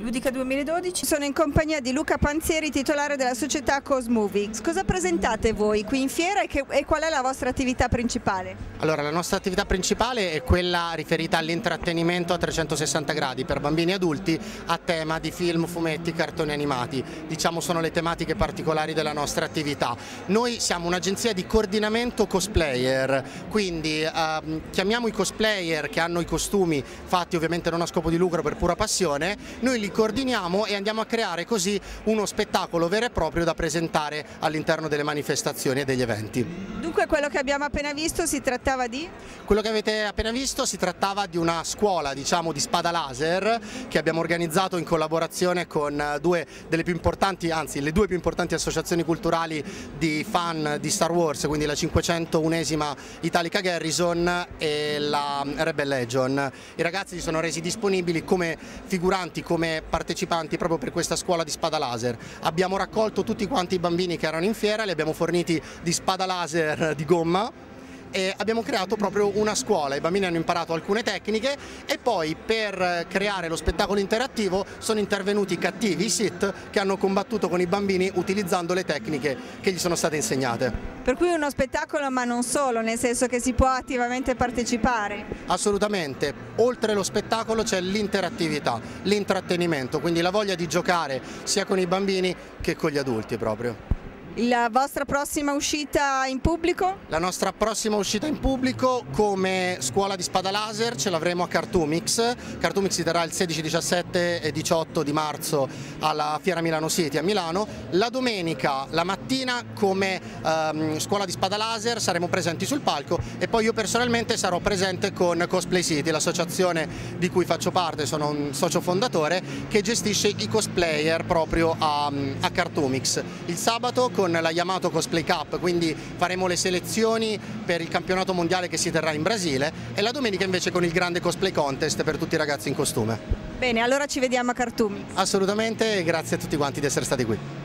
Ludica 2012. Sono in compagnia di Luca Panzieri, titolare della società Cosmovics. Cosa presentate voi qui in fiera e qual è la vostra attività principale? Allora, la nostra attività principale è quella riferita all'intrattenimento a 360 gradi per bambini e adulti a tema di film, fumetti, cartoni animati. Diciamo sono le tematiche particolari della nostra attività. Noi siamo un'agenzia di coordinamento cosplayer, quindi chiamiamo i cosplayer che hanno i costumi fatti ovviamente non a scopo di lucro, per pura passione, noi li coordiniamo e andiamo a creare così uno spettacolo vero e proprio da presentare all'interno delle manifestazioni e degli eventi. Dunque quello che abbiamo appena visto si trattava di? Quello che avete appena visto si trattava di una scuola, diciamo, di spada laser che abbiamo organizzato in collaborazione con due delle più importanti, anzi le due più importanti associazioni culturali di fan di Star Wars, quindi la 501esima Italica Garrison e la Rebel Legion. I ragazzi si sono resi disponibili come figuranti, come partecipanti proprio per questa scuola di spada laser. Abbiamo raccolto tutti quanti i bambini che erano in fiera, li abbiamo forniti di spada laser di gomma e abbiamo creato proprio una scuola. I bambini hanno imparato alcune tecniche e poi per creare lo spettacolo interattivo sono intervenuti i cattivi, i Sith, che hanno combattuto con i bambini utilizzando le tecniche che gli sono state insegnate. Per cui uno spettacolo ma non solo, nel senso che si può attivamente partecipare? Assolutamente, oltre lo spettacolo c'è l'interattività, l'intrattenimento, quindi la voglia di giocare sia con i bambini che con gli adulti proprio. La vostra prossima uscita in pubblico? La nostra prossima uscita in pubblico come scuola di spada laser ce l'avremo a Cartoomix. Cartoomix si terrà il 16, 17 e 18 di marzo alla Fiera Milano City a Milano. La domenica, la mattina, come scuola di spada laser saremo presenti sul palco e poi io personalmente sarò presente con Cosplay City, l'associazione di cui faccio parte, sono un socio fondatore che gestisce i cosplayer proprio a Cartoomix. Il sabato con la Yamato Cosplay Cup, quindi faremo le selezioni per il campionato mondiale che si terrà in Brasile, e la domenica invece con il grande cosplay contest per tutti i ragazzi in costume. Bene, allora ci vediamo a Cartoomix. Assolutamente, e grazie a tutti quanti di essere stati qui.